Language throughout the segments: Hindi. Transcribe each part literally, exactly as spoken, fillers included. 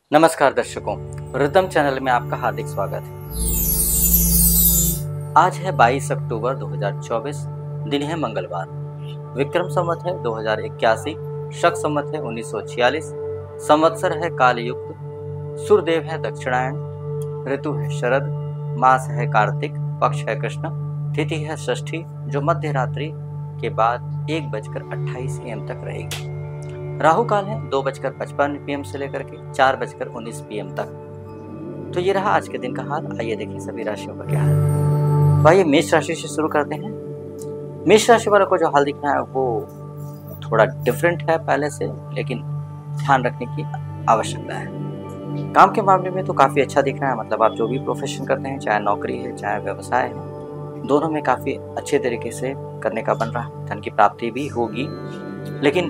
नमस्कार दर्शकों, रिदम चैनल में आपका हार्दिक स्वागत है। आज है बाईस अक्टूबर दो हज़ार चौबीस, दिन है मंगलवार। विक्रम संवत है दो हज़ार इक्यासी, शक संवत है उन्नीस सौ छियालीस, संवत्सर है कालयुक्त, सूर्यदेव है दक्षिणायन, ऋतु है शरद, मास है कार्तिक, पक्ष है कृष्ण, तिथि है षष्ठी जो मध्य रात्रि के बाद एक बजकर अट्ठाईस एम तक रहेगी। राहु काल है दो बजकर पचपन पीएम से लेकर के चार बजकर उन्नीस पीएम तक। तो ये रहा आज के दिन का हाल। आइए देखिए सभी राशियों का क्या हाल है। तो आइए मेष राशि से शुरू करते हैं। मेष राशि वालों को जो हाल दिख रहा है वो थोड़ा डिफरेंट है पहले से, लेकिन ध्यान रखने की आवश्यकता है। काम के मामले में तो काफी अच्छा दिख रहा है, मतलब आप जो भी प्रोफेशन करते हैं, चाहे नौकरी है चाहे व्यवसाय है, दोनों में काफी अच्छे तरीके से करने का बन रहा है। धन की प्राप्ति भी होगी, लेकिन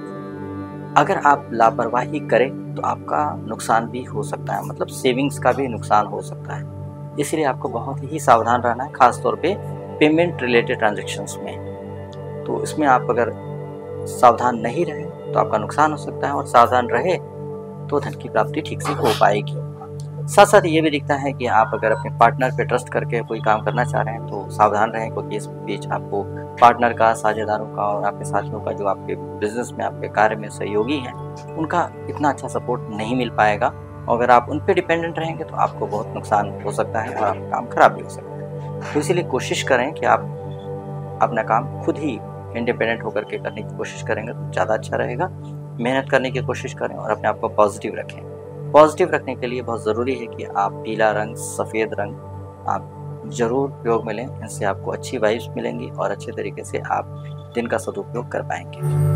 अगर आप लापरवाही करें तो आपका नुकसान भी हो सकता है, मतलब सेविंग्स का भी नुकसान हो सकता है। इसलिए आपको बहुत ही सावधान रहना है, खास तौर पे पेमेंट रिलेटेड ट्रांजैक्शंस में। तो इसमें आप अगर सावधान नहीं रहे तो आपका नुकसान हो सकता है, और सावधान रहे तो धन की प्राप्ति ठीक से हो पाएगी। साथ साथ ये भी दिखता है कि आप अगर अपने पार्टनर पे ट्रस्ट करके कोई काम करना चाह रहे हैं तो सावधान रहें, क्योंकि इस बीच आपको पार्टनर का, साझेदारों का और आपके साथियों का, जो आपके बिजनेस में, आपके कार्य में सहयोगी हैं, उनका इतना अच्छा सपोर्ट नहीं मिल पाएगा। और अगर आप उन पे डिपेंडेंट रहेंगे तो आपको बहुत नुकसान हो सकता है और आपका काम खराब भी हो सकता है। तो इसीलिए कोशिश करें कि आप अपना काम खुद ही इंडिपेंडेंट होकर के करने की कोशिश करेंगे तो ज़्यादा अच्छा रहेगा। मेहनत करने की कोशिश करें और अपने आप को पॉजिटिव रखें। पॉजिटिव रखने के लिए बहुत ज़रूरी है कि आप पीला रंग, सफ़ेद रंग आप जरूर प्रयोग में लें। इनसे आपको अच्छी वाइब्स मिलेंगी और अच्छे तरीके से आप दिन का सदुपयोग कर पाएंगे।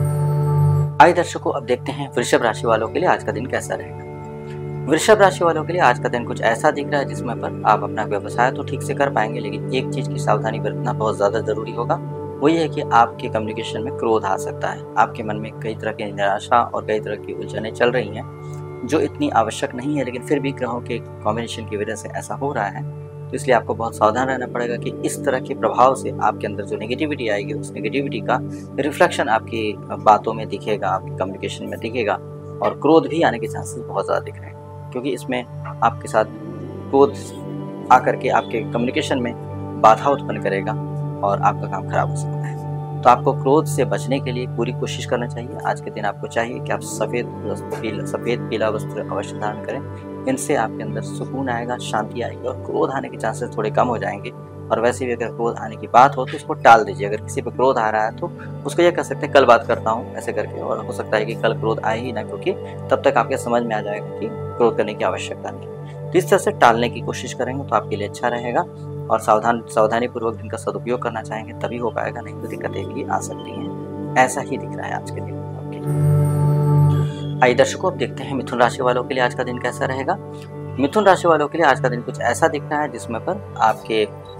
आइए दर्शकों, अब देखते हैं वृषभ राशि वालों के लिए आज का दिन कैसा रहेगा। वृषभ राशि वालों के लिए आज का दिन कुछ ऐसा दिख रहा है जिसमें पर आप अपना व्यवसाय तो ठीक से कर पाएंगे, लेकिन एक चीज़ की सावधानी बरतना बहुत ज़्यादा ज़रूरी होगा। वो ये है कि आपके कम्युनिकेशन में क्रोध आ सकता है। आपके मन में कई तरह की निराशा और कई तरह की उलझनें चल रही हैं जो इतनी आवश्यक नहीं है, लेकिन फिर भी ग्रहों के कॉम्बिनेशन की वजह से ऐसा हो रहा है। तो इसलिए आपको बहुत सावधान रहना पड़ेगा कि इस तरह के प्रभाव से आपके अंदर जो नेगेटिविटी आएगी, उस नेगेटिविटी का रिफ्लेक्शन आपकी बातों में दिखेगा, आपकी कम्युनिकेशन में दिखेगा, और क्रोध भी आने के चांसेस बहुत ज़्यादा दिख रहे हैं, क्योंकि इसमें आपके साथ क्रोध आकर के आपके कम्युनिकेशन में बाधा उत्पन्न करेगा और आपका काम खराब हो सकता है। तो आपको क्रोध से बचने के लिए पूरी कोशिश करना चाहिए। आज के दिन आपको चाहिए कि आप सफ़ेद पीला सफ़ेद पीला वस्त्र अवश्य धारण करें। इनसे आपके अंदर सुकून आएगा, शांति आएगी और क्रोध आने के चांसेस थोड़े कम हो जाएंगे। और वैसे भी अगर क्रोध आने की बात हो तो उसको टाल दीजिए। अगर किसी पे क्रोध आ रहा है तो उसको ये कह सकते हैं कल बात करता हूँ ऐसे करके, और हो सकता है कि कल क्रोध आए ही ना, क्योंकि तब तक आपके समझ में आ जाएगा कि क्रोध करने की आवश्यकता नहीं। तो इस तरह से टालने की कोशिश करेंगे तो आपके लिए अच्छा रहेगा, और सावधान सावधानी पूर्वक दिन का सदुपयोग करना चाहेंगे तभी हो पाएगा, नहीं तो दिक्कतें भी आ सकती हैं। ऐसा ही दिख रहा है आज के दिन आपके। आइए दर्शकों, अब देखते हैं मिथुन राशि वालों के लिए आज का दिन कैसा रहेगा। मिथुन राशि वालों के लिए आज का दिन कुछ ऐसा दिख रहा है जिसमें पर आपके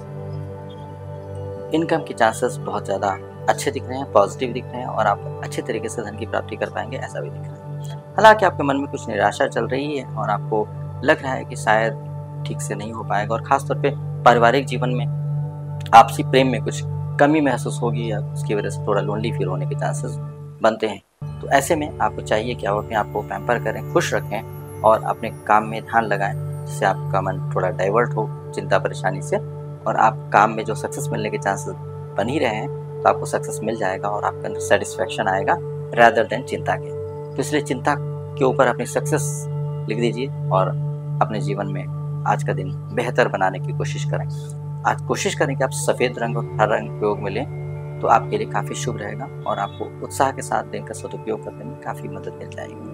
इनकम के चांसेस बहुत ज़्यादा अच्छे दिख रहे हैं, पॉजिटिव दिख रहे हैं, और आप अच्छे तरीके से धन की प्राप्ति कर पाएंगे, ऐसा भी दिख रहा है। हालांकि आपके मन में कुछ निराशा चल रही है और आपको लग रहा है कि शायद ठीक से नहीं हो पाएगा, और खासतौर पे पारिवारिक जीवन में आपसी प्रेम में कुछ कमी महसूस होगी या उसकी वजह से थोड़ा लोनली फील होने के चांसेस बनते हैं। तो ऐसे में आपको चाहिए कि आप अपने आप को पैम्पर करें, खुश रखें और अपने काम में ध्यान लगाएं, जिससे आपका मन थोड़ा डाइवर्ट हो चिंता परेशानी से, और आप काम में जो सक्सेस मिलने के चांसेस बन ही रहे हैं तो आपको सक्सेस मिल जाएगा और आपके अंदर सेटिस्फैक्शन आएगा रैदर देन चिंता के। तो इसलिए चिंता के ऊपर अपनी सक्सेस लिख दीजिए और अपने जीवन में आज का दिन बेहतर बनाने की कोशिश करें। आज कोशिश करें कि आप सफ़ेद रंग और हरा रंग प्रयोग में लें, तो आपके लिए काफ़ी शुभ रहेगा और आपको उत्साह के साथ दिन का सदुपयोग करने में काफ़ी मदद मिल जाएगी।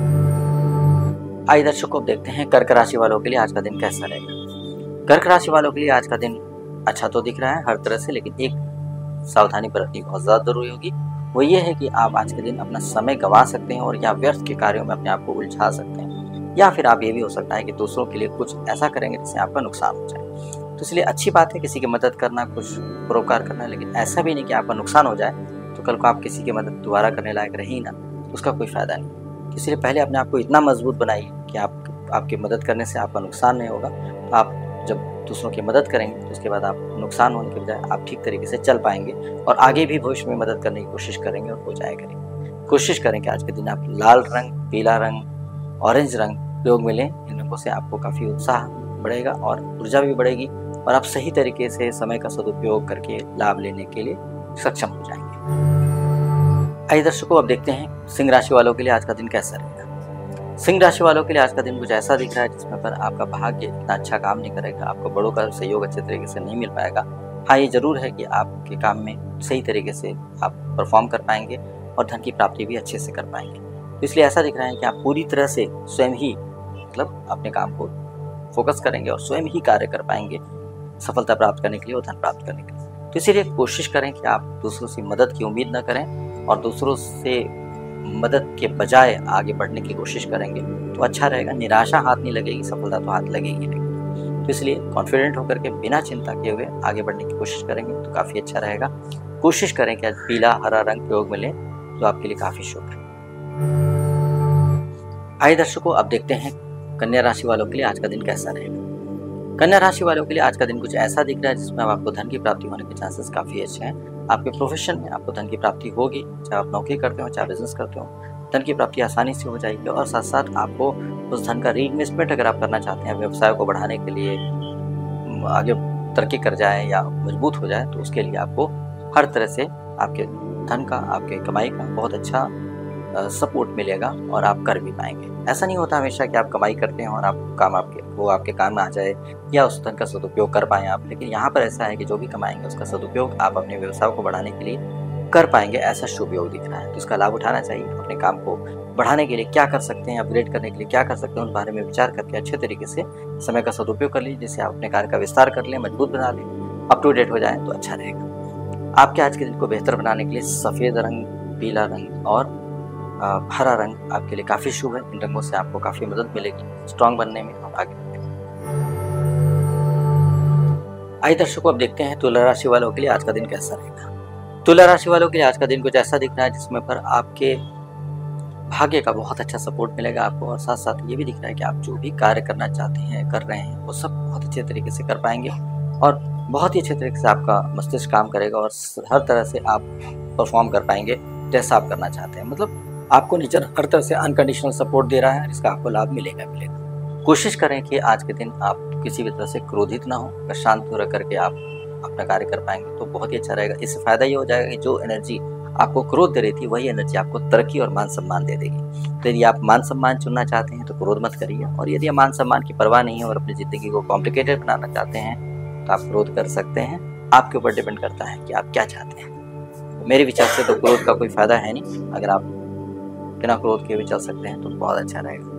आइए दर्शकों, देखते हैं कर्क राशि वालों के लिए आज का दिन कैसा रहेगा। कर्क राशि वालों के लिए आज का दिन अच्छा तो दिख रहा है हर तरह से, लेकिन एक सावधानी बरतनी बहुत ज़्यादा जरूरी होगी। वो ये है कि आप आज के दिन अपना समय गंवा सकते हैं और या व्यर्थ के कार्यों में अपने आप को उलझा सकते हैं, या फिर आप ये भी हो सकता है कि दूसरों के लिए कुछ ऐसा करेंगे जिससे आपका नुकसान हो जाए। तो इसलिए अच्छी बात है किसी की मदद करना, कुछ परोपकार करना, लेकिन ऐसा भी नहीं कि आपका नुकसान हो जाए तो कल को आप किसी की मदद दोबारा करने लायक रहे ही ना, तो उसका कोई फ़ायदा नहीं। इसलिए पहले अपने आप को इतना मजबूत बनाइए कि आप आपकी मदद करने से आपका नुकसान नहीं होगा। तो आप जब दूसरों की मदद करेंगे तो उसके बाद आप नुकसान होने के बजाय आप ठीक तरीके से चल पाएंगे और आगे भी भविष्य में मदद करने की कोशिश करेंगे और हो जाया करेंगे। कोशिश करें कि आज के दिन आप लाल रंग, पीला रंग, ऑरेंज रंग प्रयोग मिले, इन रंगों से आपको काफ़ी उत्साह बढ़ेगा और ऊर्जा भी बढ़ेगी और आप सही तरीके से समय का सदुपयोग करके लाभ लेने के लिए सक्षम हो जाएंगे। आइए दर्शकों, अब देखते हैं सिंह राशि वालों के लिए आज का दिन कैसा रहेगा। सिंह राशि वालों के लिए आज का दिन कुछ ऐसा दिख रहा है जिसमें पर आपका भाग्य इतना अच्छा काम नहीं करेगा, आपको बड़ों का सहयोग अच्छे तरीके से नहीं मिल पाएगा। हाँ, ये जरूर है कि आपके काम में सही तरीके से आप परफॉर्म कर पाएंगे और धन की प्राप्ति भी अच्छे से कर पाएंगे। तो इसलिए ऐसा दिख रहा है कि आप पूरी तरह से स्वयं ही मतलब अपने काम को फोकस करेंगे और स्वयं ही कार्य कर पाएंगे सफलता प्राप्त करने के लिए और धन प्राप्त करने के लिए। तो इसीलिए कोशिश करें कि आप दूसरों से मदद की उम्मीद न करें और दूसरों से मदद के बजाय आगे बढ़ने की कोशिश करेंगे तो अच्छा रहेगा। निराशा हाथ नहीं लगेगी, सफलता तो हाथ लगेगी नहीं। तो इसलिए कॉन्फिडेंट होकर के बिना चिंता किए हुए आगे बढ़ने की कोशिश करेंगे तो काफ़ी अच्छा रहेगा। कोशिश करें कि आज पीला हरा रंग प्रयोग मिले तो आपके लिए काफ़ी शुभ है। आइए दर्शकों, अब देखते हैं कन्या राशि वालों के लिए आज का दिन कैसा रहेगा। कन्या राशि वालों के लिए आज का दिन कुछ ऐसा दिख रहा है जिसमें आपको धन की प्राप्ति होने के चांसेस काफ़ी अच्छे हैं। आपके प्रोफेशन में आपको धन की प्राप्ति होगी, चाहे आप नौकरी करते हो चाहे बिजनेस करते हो, धन की प्राप्ति आसानी से हो जाएगी और साथ साथ आपको उस धन का री इन्वेस्टमेंट अगर आप करना चाहते हैं व्यवसाय को बढ़ाने के लिए, आगे तरक्की कर जाए या मजबूत हो जाए, तो उसके लिए आपको हर तरह से आपके धन का, आपके कमाई का बहुत अच्छा सपोर्ट मिलेगा और आप कर भी पाएंगे। ऐसा नहीं होता हमेशा कि आप कमाई करते हैं और आप काम आपके वो आपके काम में आ जाए या उस धन का सदुपयोग कर पाएँ आप, लेकिन यहाँ पर ऐसा है कि जो भी कमाएंगे उसका सदुपयोग आप अपने व्यवसाय को बढ़ाने के लिए कर पाएंगे, ऐसा शुभ योग दिख रहा है। तो इसका लाभ उठाना चाहिए। अपने काम को बढ़ाने के लिए क्या कर सकते हैं, अपग्रेड करने के लिए क्या कर सकते हैं, उस बारे में विचार करके अच्छे तरीके से समय का सदुपयोग कर लीजिए, जिससे आप अपने कार्य का विस्तार कर लें, मजबूत बना लें, अप टू डेट हो जाए तो अच्छा रहेगा। आपके आज के दिन को बेहतर बनाने के लिए सफ़ेद रंग, पीला रंग और हरा रंग आपके लिए काफ़ी शुभ है। इन रंगों से आपको काफ़ी मदद मिलेगी स्ट्रांग बनने में और आगे बढ़ने में। आइए दर्शकों, अब देखते हैं तुला राशि वालों के लिए आज का दिन कैसा रहेगा। तुला राशि वालों के लिए आज का दिन कुछ ऐसा दिख रहा है जिसमें पर आपके भाग्य का बहुत अच्छा सपोर्ट मिलेगा आपको और साथ साथ ये भी दिख रहा है कि आप जो भी कार्य करना चाहते हैं, कर रहे हैं, वो सब बहुत अच्छे तरीके से कर पाएंगे और बहुत ही अच्छे तरीके से आपका मस्तिष्क काम करेगा और हर तरह से आप परफॉर्म कर पाएंगे जैसा आप करना चाहते हैं। मतलब आपको नेचर हर तरह से अनकंडीशनल सपोर्ट दे रहा है, इसका आपको लाभ मिलेगा मिलेगा कोशिश करें कि आज के दिन आप किसी भी तरह से क्रोधित ना हो, अगर शांत हो रह करके आप अपना कार्य कर पाएंगे तो बहुत ही अच्छा रहेगा। इससे फायदा ये हो जाएगा कि जो एनर्जी आपको क्रोध दे रही थी वही एनर्जी आपको तरक्की और मान सम्मान दे देगी। तो यदि आप मान सम्मान चुनना चाहते हैं तो क्रोध मत करिए, और यदि आप मान सम्मान की परवाह नहीं है और अपनी जिंदगी को कॉम्प्लिकेटेड बनाना चाहते हैं तो आप क्रोध कर सकते हैं। आपके ऊपर डिपेंड करता है कि आप क्या चाहते हैं। मेरे विचार से तो क्रोध का कोई फायदा है नहीं, अगर आप बिना क्रोध के भी चल सकते हैं तो बहुत अच्छा रहेगा।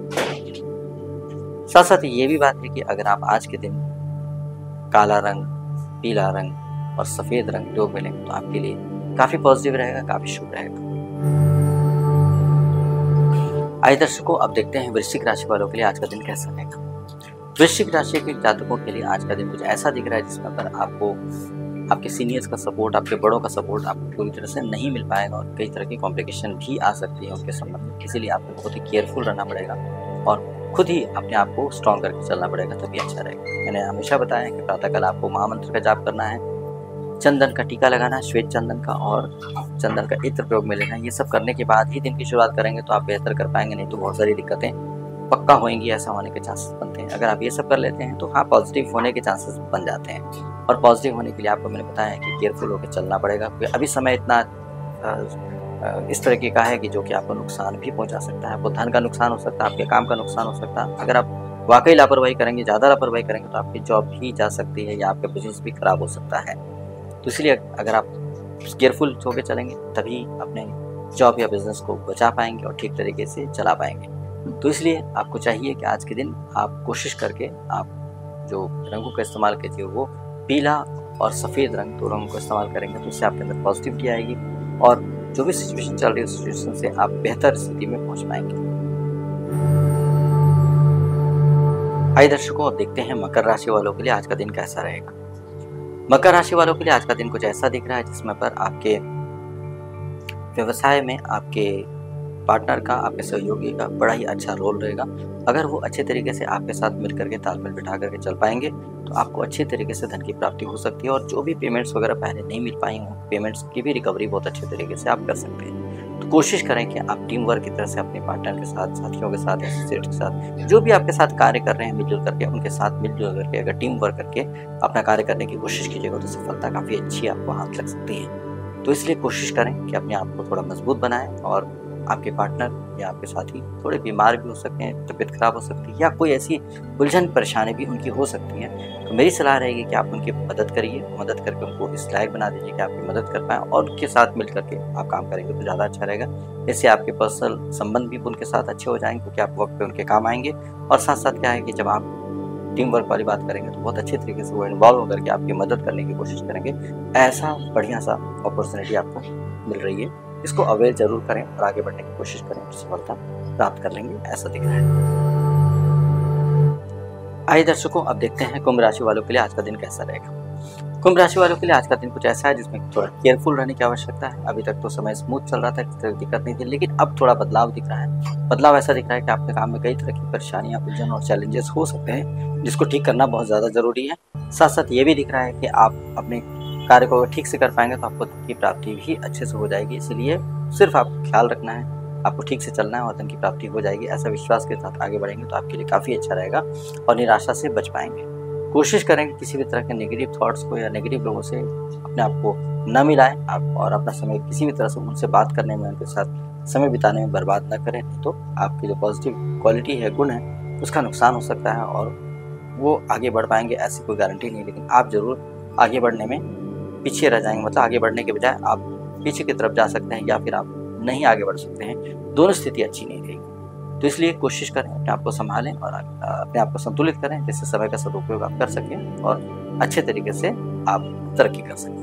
साथ साथ ये भी बात है कि अगर आप आज के दिन काला रंग, पीला रंग और सफेद रंग जो मिले तो आपके लिए काफी पॉजिटिव रहेगा, काफी शुभ रहेगा। आइए दर्शकों, अब देखते हैं वृश्चिक राशि वालों के लिए आज का दिन कैसा रहेगा। वृश्चिक राशि के जातकों के लिए आज का दिन कुछ ऐसा दिख रहा है जिसमें पर आपको आपके सीनियर्स का सपोर्ट, आपके बड़ों का सपोर्ट आपको पूरी तरह से नहीं मिल पाएगा और कई तरह की कॉम्प्लिकेशन भी आ सकती है उनके संबंध में। इसीलिए आपको बहुत ही केयरफुल रहना पड़ेगा और खुद ही अपने आप को स्ट्रॉन्ग करके चलना पड़ेगा, तभी अच्छा रहेगा। मैंने हमेशा बताया है कि प्रातःकाल आपको महामंत्र का जाप करना है, चंदन का टीका लगाना है, श्वेत चंदन का, और चंदन का इत्र प्रयोग में लेना है। ये सब करने के बाद ही दिन की शुरुआत करेंगे तो आप बेहतर कर पाएंगे, नहीं तो बहुत सारी दिक्कतें पक्का होंगी, ऐसा होने के चांसेस बनते हैं। अगर आप ये सब कर लेते हैं तो हाँ, पॉजिटिव होने के चांसेस बन जाते हैं। और पॉजिटिव होने के लिए आपको मैंने बताया है कि केयरफुल होकर चलना पड़ेगा, क्योंकि अभी समय इतना इस तरीके का है कि जो कि आपको नुकसान भी पहुंचा सकता है। आपको धन का नुकसान हो सकता है, आपके काम का नुकसान हो सकता है। अगर आप वाकई लापरवाही करेंगे, ज़्यादा लापरवाही करेंगे तो आपकी जॉब भी जा सकती है या आपका बिजनेस भी खराब हो सकता है। तो इसलिए अगर आप केयरफुल होकर चलेंगे तभी अपने जॉब या बिजनेस को बचा पाएंगे और ठीक तरीके से चला पाएंगे। तो इसलिए आपको चाहिए कि आज के दिन आप कोशिश करके आप जो रंगों का इस्तेमाल कीजिए वो पीला और सफ़ेद रंग, दो रंगों का इस्तेमाल करेंगे तो उससे आपके अंदर पॉजिटिविटी आएगी और जो भी सिचुएशन चल रही है उस सिचुएशन से आप बेहतर स्थिति में पहुंच पाएंगे। आइए दर्शकों, अब देखते हैं मकर राशि वालों के लिए आज का दिन कैसा रहेगा। मकर राशि वालों के लिए आज का दिन कुछ ऐसा दिख रहा है जिसमें पर आपके व्यवसाय में आपके पार्टनर का, आपके सहयोगी का बड़ा ही अच्छा रोल रहेगा। अगर वो अच्छे तरीके से आपके साथ मिल करके तालमेल बिठा करके चल पाएंगे तो आपको अच्छे तरीके से धन की प्राप्ति हो सकती है और जो भी पेमेंट्स वगैरह पहले नहीं मिल पाई हों, पेमेंट्स की भी रिकवरी बहुत अच्छे तरीके से आप कर सकते हैं। तो कोशिश करें कि आप टीम वर्क की तरह से अपने पार्टनर के साथ, साथियों के साथ, एसोसिएट के साथ, जो भी आपके साथ कार्य कर रहे हैं मिलजुल करके, उनके साथ मिलजुल करके अगर टीम वर्क करके अपना कार्य करने की कोशिश कीजिएगा तो सफलता काफ़ी अच्छी आपको हाथ लग सकती है। तो इसलिए कोशिश करें कि अपने आप को थोड़ा मजबूत बनाएं और आपके पार्टनर या आपके साथी थोड़े बीमार भी हो सकते हैं, तबीयत खराब हो सकती है या कोई ऐसी उलझन परेशानी भी उनकी हो सकती है, तो मेरी सलाह रहेगी कि आप उनकी मदद करिए, मदद करके उनको इस लायक बना दीजिए कि आपकी मदद कर पाएँ और उनके साथ मिल करके आप काम करेंगे तो ज़्यादा अच्छा रहेगा। इससे आपके पर्सनल संबंध भी उनके साथ अच्छे हो जाएंगे क्योंकि आप वक्त पे उनके काम आएंगे। और साथ साथ क्या है कि जब आप टीम वर्क वाली बात करेंगे तो बहुत अच्छे तरीके से वो इन्वॉल्व होकर के आपकी मदद करने की कोशिश करेंगे। ऐसा बढ़िया सा अपॉर्चुनिटी आपको मिल रही है, इसको अवेल जरूर करें और आगे बढ़ने की कोशिश करें, सफलता प्राप्त कर लेंगे ऐसा दिख रहा है। आइए दर्शकों, अब देखते हैं कुंभ राशि वालों के लिए आज का दिन कैसा रहेगा। कुंभ राशि वालों के लिए आज का दिन कुछ ऐसा है जिसमें थोड़ा केयरफुल रहने की आवश्यकता है। अभी तक तो समय स्मूथ चल रहा था, किसी तरह की दिक्कत नहीं थी, लेकिन अब थोड़ा बदलाव दिख रहा है। बदलाव ऐसा दिख रहा है कि आपके काम में कई तरह की परेशानियां, उलझन और चैलेंजेस हो सकते हैं जिसको ठीक करना बहुत ज़्यादा जरूरी है। साथ साथ ये भी दिख रहा है कि आप अपने कार्य को ठीक से कर पाएंगे तो आपको धन की प्राप्ति भी अच्छे से हो जाएगी। इसलिए सिर्फ आपको ख्याल रखना है, आपको ठीक से चलना है और धन की प्राप्ति हो जाएगी। ऐसा विश्वास के साथ आगे बढ़ेंगे तो आपके लिए काफ़ी अच्छा रहेगा और निराशा से बच पाएंगे। कोशिश करें कि किसी भी तरह के नेगेटिव थॉट्स को या नेगेटिव लोगों से अपने आप को न मिलाएं आप और अपना समय किसी भी तरह से उनसे बात करने में, उनके साथ समय बिताने में बर्बाद न करें, तो आपकी जो पॉजिटिव क्वालिटी है, गुण है, उसका नुकसान हो सकता है और वो आगे बढ़ पाएंगे ऐसी कोई गारंटी नहीं। लेकिन आप जरूर आगे बढ़ने में पीछे रह जाएंगे, मतलब आगे बढ़ने के बजाय आप पीछे की तरफ जा सकते हैं या फिर आप नहीं आगे बढ़ सकते हैं। दोनों स्थिति अच्छी नहीं रहेगी। तो इसलिए कोशिश करें अपने आप को संभालें और अपने आप को संतुलित करें जिससे समय का सदुपयोग आप कर सकें और अच्छे तरीके से आप तरक्की कर सकें।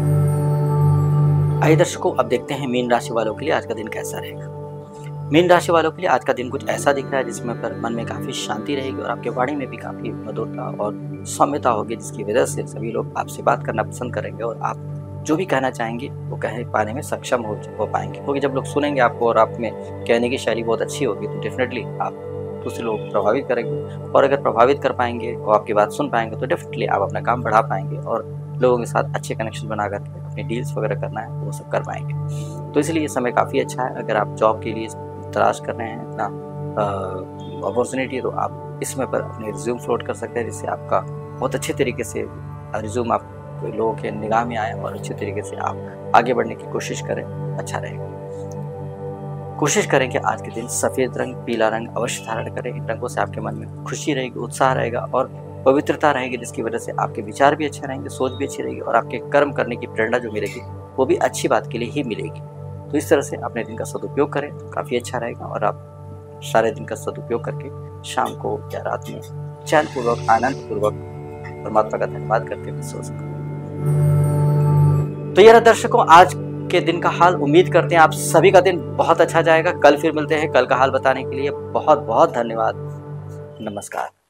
आइए दर्शकों, अब देखते हैं मीन राशि वालों के लिए आज का दिन कैसा रहेगा। मीन राशि वालों के लिए आज का दिन कुछ ऐसा दिख रहा है जिसमें पर मन में काफ़ी शांति रहेगी और आपके वाणी में भी काफ़ी मधुरता और सौम्यता होगी, जिसकी वजह से सभी लोग आपसे बात करना पसंद करेंगे और आप जो भी कहना चाहेंगे वो कह पाने में सक्षम हो हो पाएंगे। क्योंकि जब लोग सुनेंगे आपको और आप में कहने की शैली बहुत अच्छी होगी तो डेफिनेटली आप दूसरे लोग प्रभावित करेंगे और अगर प्रभावित कर पाएंगे और आपकी बात सुन पाएंगे तो डेफिनेटली आप अपना काम बढ़ा पाएंगे और लोगों के साथ अच्छे कनेक्शन बना करके अपनी डील्स वगैरह करना है वो सब कर पाएंगे। तो इसलिए ये समय काफ़ी अच्छा है। अगर आप जॉब के लिए तलाश कर रहे हैं इतना अपॉर्चुनिटी तो आप इस समय पर अपने रिज्यूम फ्लोट कर सकते हैं जिससे आपका बहुत अच्छे तरीके से रिज्यूम आप लोगों के निगाह में आए और अच्छे तरीके से आप आगे बढ़ने की कोशिश करें, अच्छा रहेगा। कोशिश करें कि आज के दिन सफ़ेद रंग, पीला रंग अवश्य धारण करें। इन रंगों से आपके मन में खुशी रहेगी, उत्साह रहेगा और पवित्रता रहेगी, जिसकी वजह से आपके विचार भी अच्छे रहेंगे, सोच भी अच्छी रहेगी और आपके कर्म करने की प्रेरणा जो मिलेगी वो भी अच्छी बात के लिए ही मिलेगी। तो इस तरह से अपने दिन का सदुपयोग करें तो काफ़ी अच्छा रहेगा और आप सारे दिन का सदुपयोग करके शाम को या रात में चैनपूर्वक, आनंदपूर्वक परमात्मा का धन्यवाद करके भी सो सकते। तो यार दर्शकों, आज के दिन का हाल उम्मीद करते हैं आप सभी का दिन बहुत अच्छा जाएगा। कल फिर मिलते हैं। कल का हाल बताने के लिए बहुत बहुत धन्यवाद। नमस्कार।